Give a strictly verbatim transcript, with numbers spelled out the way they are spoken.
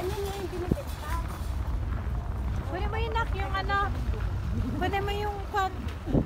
Ganyan nga yung binibenta. Kunin mo yun, nak, yung ano. Kunin mo yung pan.